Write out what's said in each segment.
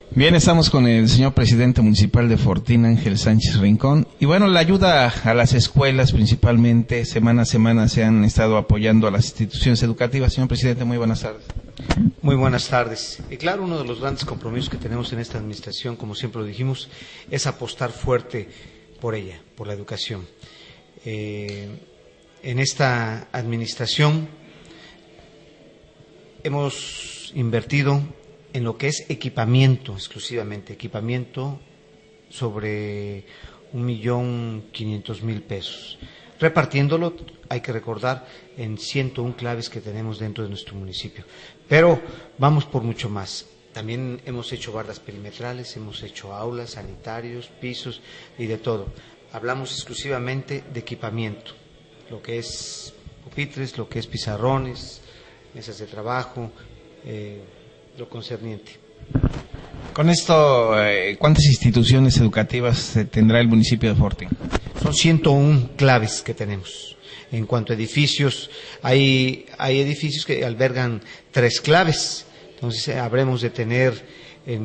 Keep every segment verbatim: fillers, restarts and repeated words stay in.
Bien, estamos con el señor presidente municipal de Fortín, Ángel Sánchez Rincón. Y bueno, la ayuda a las escuelas principalmente, semana a semana se han estado apoyando a las instituciones educativas. Señor presidente, muy buenas tardes. Muy buenas tardes. Y claro, uno de los grandes compromisos que tenemos en esta administración, como siempre lo dijimos, es apostar fuerte por ella, por la educación. Eh, en esta administración hemos invertido en lo que es equipamiento exclusivamente, equipamiento sobre un millón quinientos mil pesos, repartiéndolo, hay que recordar, en ciento uno claves que tenemos dentro de nuestro municipio. Pero vamos por mucho más. También hemos hecho bardas perimetrales, hemos hecho aulas, sanitarios, pisos y de todo. Hablamos exclusivamente de equipamiento, lo que es pupitres, lo que es pizarrones, mesas de trabajo, eh, lo concerniente. Con esto, eh, ¿cuántas instituciones educativas tendrá el municipio de Fortín? Son ciento uno claves que tenemos. En cuanto a edificios, hay, hay edificios que albergan tres claves, entonces eh, habremos de tener en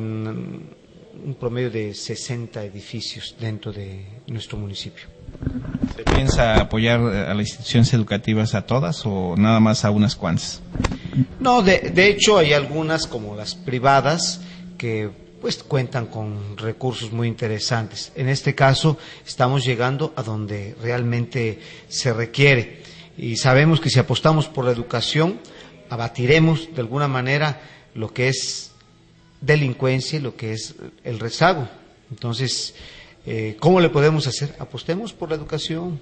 un promedio de sesenta edificios dentro de nuestro municipio. ¿Se piensa apoyar a las instituciones educativas a todas o nada más a unas cuantas? No, de, de hecho hay algunas como las privadas que pues cuentan con recursos muy interesantes. En este caso estamos llegando a donde realmente se requiere y sabemos que si apostamos por la educación abatiremos de alguna manera lo que es delincuencia y lo que es el rezago. Entonces, eh, ¿cómo le podemos hacer? Apostemos por la educación,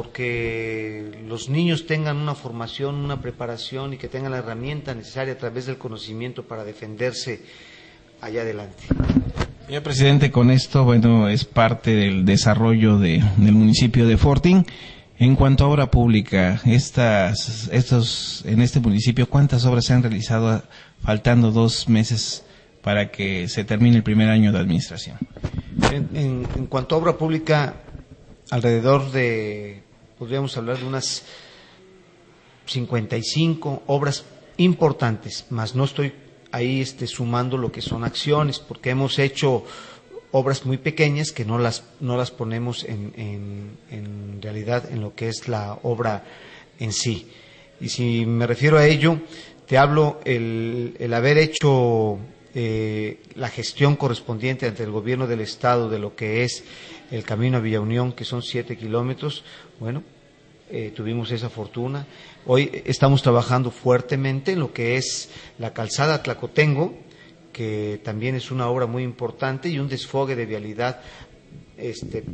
porque los niños tengan una formación, una preparación y que tengan la herramienta necesaria a través del conocimiento para defenderse allá adelante. Señor presidente, con esto, bueno, es parte del desarrollo de, del municipio de Fortín. En cuanto a obra pública, estas, estos, en este municipio, ¿cuántas obras se han realizado faltando dos meses para que se termine el primer año de administración? En, en, en cuanto a obra pública, alrededor de, podríamos hablar de unas cincuenta y cinco obras importantes, más no estoy ahí este, sumando lo que son acciones, porque hemos hecho obras muy pequeñas que no las, no las ponemos en, en, en realidad en lo que es la obra en sí. Y si me refiero a ello, te hablo el, el haber hecho eh, la gestión correspondiente ante el gobierno del Estado de lo que es el camino a Villa Unión, que son siete kilómetros, bueno, eh, tuvimos esa fortuna. Hoy estamos trabajando fuertemente en lo que es la calzada Tlacotengo, que también es una obra muy importante, y un desfogue de vialidad este,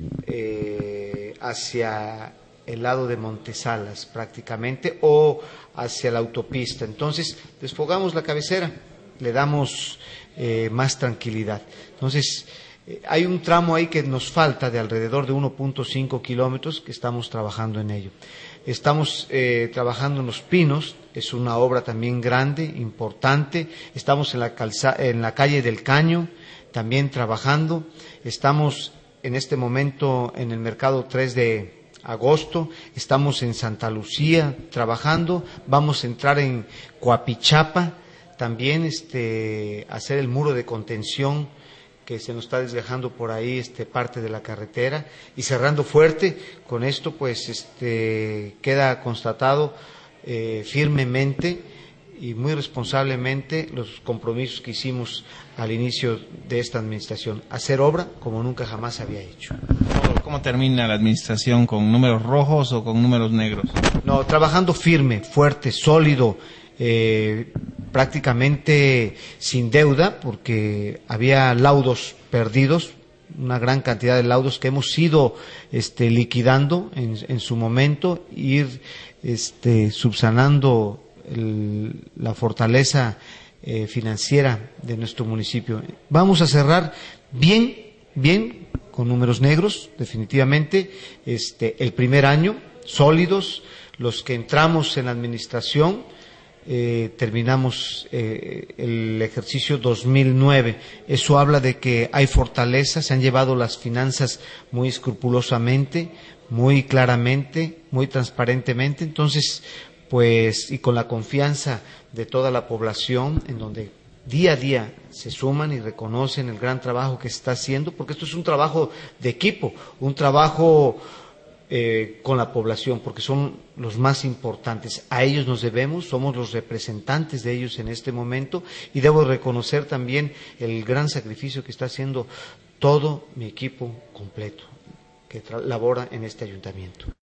eh, hacia el lado de Montesalas prácticamente, o hacia la autopista. Entonces, desfogamos la cabecera, le damos eh, más tranquilidad. Entonces, eh, hay un tramo ahí que nos falta de alrededor de uno punto cinco kilómetros que estamos trabajando en ello. Estamos eh, trabajando en Los Pinos, es una obra también grande, importante. Estamos en la, calza, en la calle del Caño, también trabajando. Estamos en este momento en el mercado tres de agosto, estamos en Santa Lucía trabajando. Vamos a entrar en Coapichapa, también este, hacer el muro de contención que se nos está desgajando por ahí este, parte de la carretera, y cerrando fuerte. Con esto pues este, queda constatado eh, firmemente y muy responsablemente los compromisos que hicimos al inicio de esta administración, hacer obra como nunca jamás se había hecho. ¿Cómo termina la administración? ¿Con números rojos o con números negros? No, trabajando firme, fuerte, sólido, eh, prácticamente sin deuda, porque había laudos perdidos, una gran cantidad de laudos que hemos ido este, liquidando en, en su momento, ir este, subsanando el, la fortaleza eh, financiera de nuestro municipio. Vamos a cerrar bien, bien, con números negros, definitivamente, este, el primer año, sólidos, los que entramos en la administración. Eh, terminamos eh, el ejercicio dos mil nueve. Eso habla de que hay fortaleza, se han llevado las finanzas muy escrupulosamente, muy claramente, muy transparentemente. Entonces, pues, y con la confianza de toda la población, en donde día a día se suman y reconocen el gran trabajo que se está haciendo, porque esto es un trabajo de equipo, un trabajo eh, con la población, porque son los más importantes. A ellos nos debemos, somos los representantes de ellos en este momento, y debo reconocer también el gran sacrificio que está haciendo todo mi equipo completo que labora en este ayuntamiento.